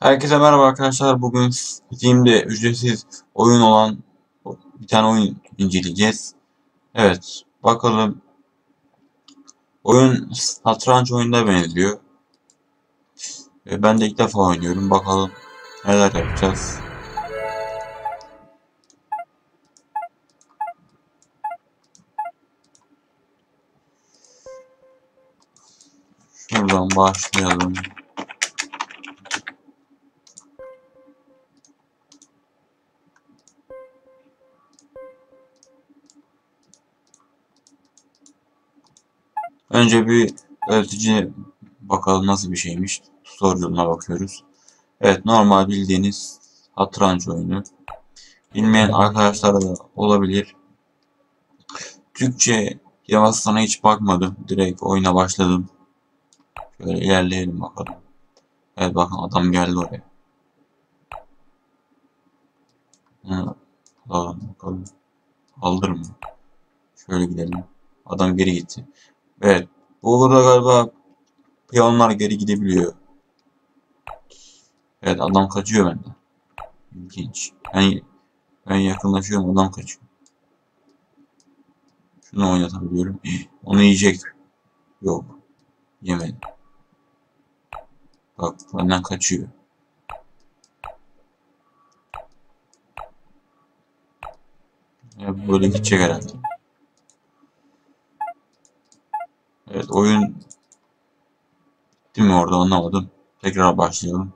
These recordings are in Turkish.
Herkese merhaba arkadaşlar. Bugün Steam'de ücretsiz oyun olan bir tane oyun inceleyeceğiz. Evet, bakalım. Oyun satranç oyununa benziyor. Ben de ilk defa oynuyorum. Bakalım neler yapacağız. Şuradan başlayalım. Önce bir öğretici bakalım nasıl bir şeymiş. Tutorial'ına bakıyoruz. Evet, normal bildiğiniz satranç oyunu. Bilmeyen arkadaşlar da olabilir. Türkçe yamasına hiç bakmadım. Direkt oyuna başladım. Şöyle ilerleyelim bakalım. Evet, bakın adam geldi oraya. Ha, bakalım. Aldır mı? Şöyle gidelim. Adam geri gitti. Evet. Burada galiba piyonlar geri gidebiliyor. Evet, adam kaçıyor benden. İlginç. Ben yakınlaşıyorum, adam kaçıyor. Şunu oynatabiliyorum. Onu yiyecek. Yok. Yemedi. Bak, benden kaçıyor. Ya, böyle gidecek herhalde. Evet, oyun bitti mi orada anlamadım. Tekrar başlayalım.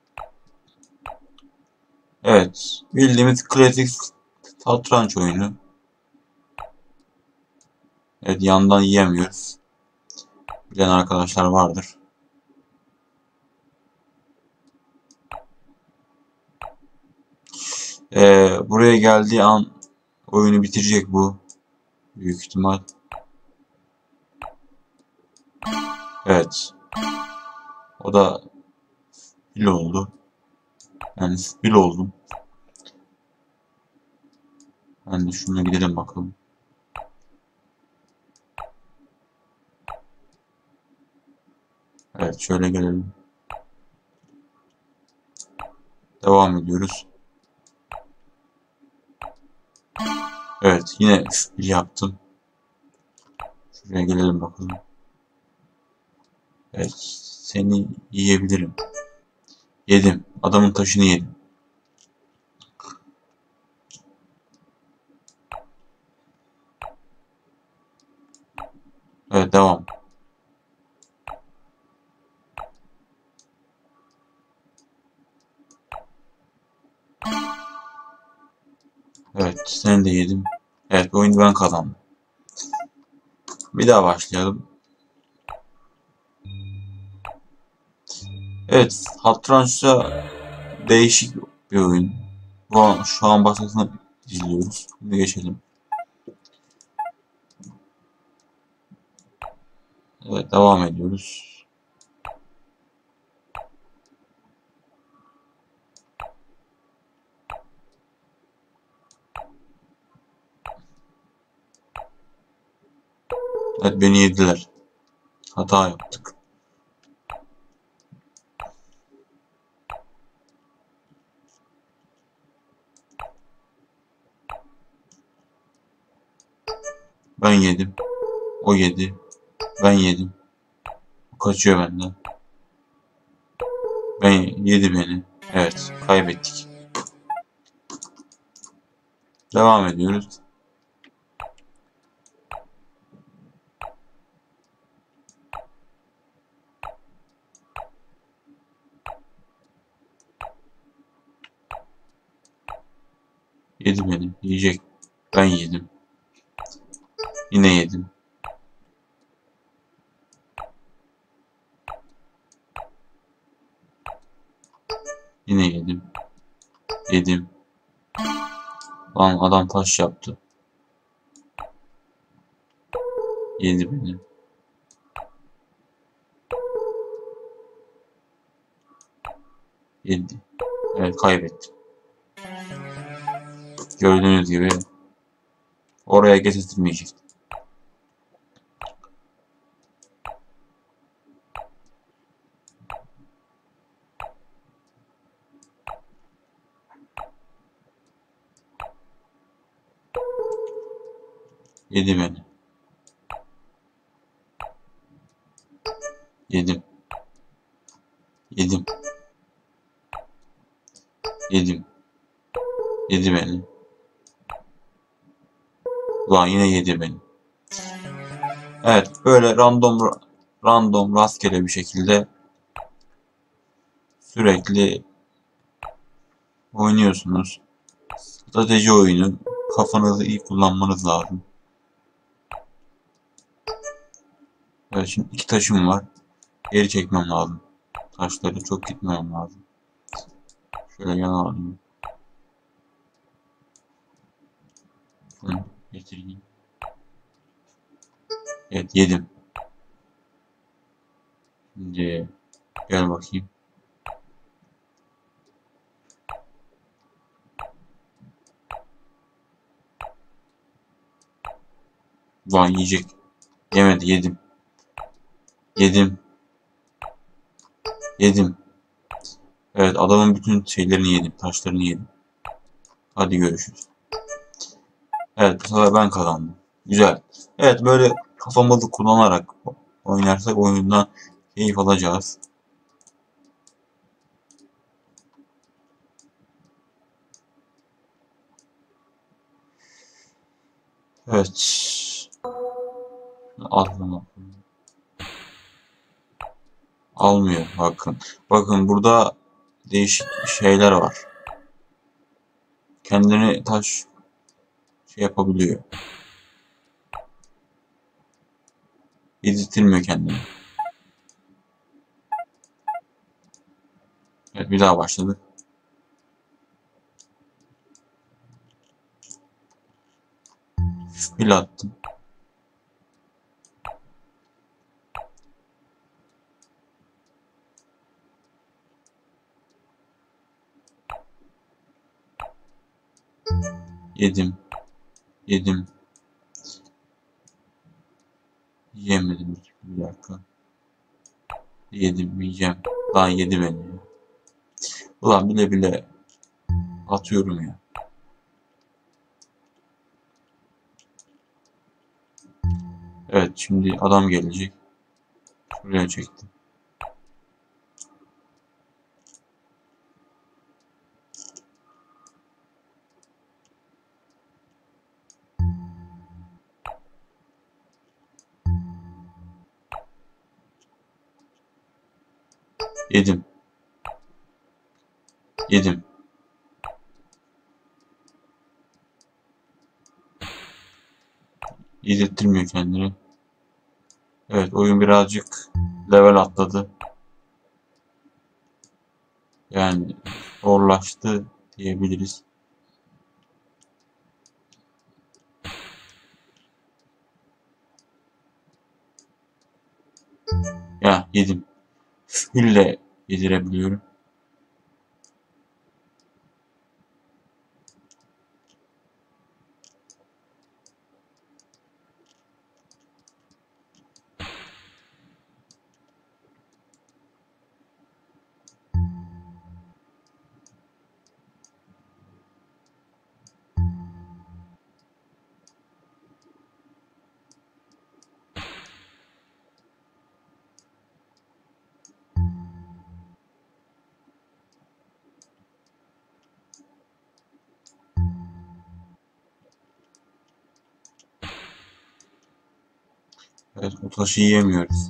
Evet. Bildiğimiz klasik satranç oyunu. Evet, yandan yiyemiyoruz. Bilen arkadaşlar vardır. Buraya geldiği an oyunu bitirecek bu. Büyük ihtimal. Evet. O da fil oldu. Yani fil oldum. Ben de şuna gidelim bakalım. Evet, şöyle gelelim. Devam ediyoruz. Evet, yine fil yaptım. Şuraya gelelim bakalım. Evet, seni yiyebilirim. Yedim. Adamın taşını yedim. Evet, devam. Evet, seni de yedim. Evet, oyunu ben kazandım. Bir daha başlayalım. Evet, satrançta değişik bir oyun. Şu an başlasını izliyoruz. Şimdi geçelim. Evet, devam ediyoruz. Evet, beni yediler. Hata yaptık. Ben yedim. O yedi. Ben yedim. O kaçıyor benden. Yedi beni. Evet, kaybettik. Devam ediyoruz. Yedi beni. Yiyecek. Ben yedim. Yine yedim. Yine yedim. Yedim. Lan adam taş yaptı. Yedi beni. Yedi. Evet, kaybettim. Gördüğünüz gibi oraya getirtilmeyecek. Yedi beni. Yedim. Yedim. Yedim. Yedi beni. Ulan yine yedi beni. Evet, böyle random rastgele bir şekilde sürekli oynuyorsunuz. Strateji oyunu. Kafanızı iyi kullanmanız lazım. Evet, şimdi iki taşım var. Geri çekmem lazım. Taşları çok gitmem lazım. Şöyle yana alayım. Şunu getireyim. Evet, yedim. Şimdi gel bakayım. Ulan yiyecek. Yemedi, yedim. Yedim. Yedim. Evet, adamın bütün şeylerini yedim. Taşlarını yedim. Hadi görüşürüz. Evet, bu sefer ben kazandım. Güzel. Evet, böyle kafamızı kullanarak oynarsak oyundan keyif alacağız. Evet. Almıyor. Bakın. Bakın burada değişik şeyler var. Kendini taş şey yapabiliyor. Yedirtilmiyor kendini. Evet, bir daha başladık. Pil attım. Yedim. Yedim. Yiyemedim. Bir dakika. Yedim. Yiyeceğim. Daha yedi beni. Ulan bile bile atıyorum ya. Evet, şimdi adam gelecek. Şuraya çektim. Yedim. Yedim. Yedirtmiyor kendini. Evet, oyun birazcık level atladı. Yani zorlaştı diyebiliriz. Ya yedim. Hülle yedirebiliyorum. Evet, o taşı yiyemiyoruz.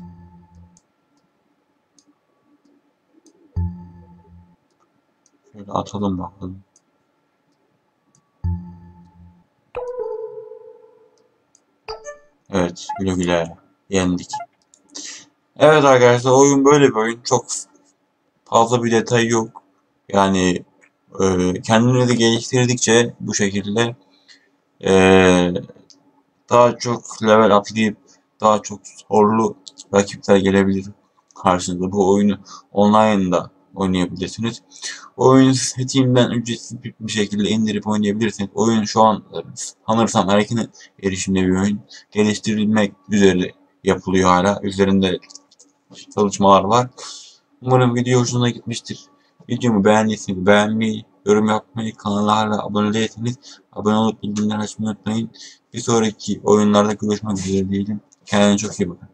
Şöyle atalım bakalım. Evet, güle güle yendik. Evet arkadaşlar, oyun böyle bir oyun. Çok fazla bir detay yok. Yani kendini geliştirdikçe bu şekilde e, daha çok level atlayıp daha çok zorlu rakipler gelebilir karşınıza. Bu oyunu online'da oynayabilirsiniz. Oyun Steam'den ücretsiz bir şekilde indirip oynayabilirsiniz. Oyun şu an sanırsam erken erişimde bir oyun. Geliştirilmek üzere yapılıyor hala. Üzerinde çalışmalar var. Umarım video hoşuna gitmiştir. Videomu beğendiyseniz beğenmeyi, yorum yapmayı, kanala hala abone değilseniz abone olup bildirimleri açmayı unutmayın. Bir sonraki oyunlarda görüşmek üzere diyelim. Kendinize çok iyi bakın.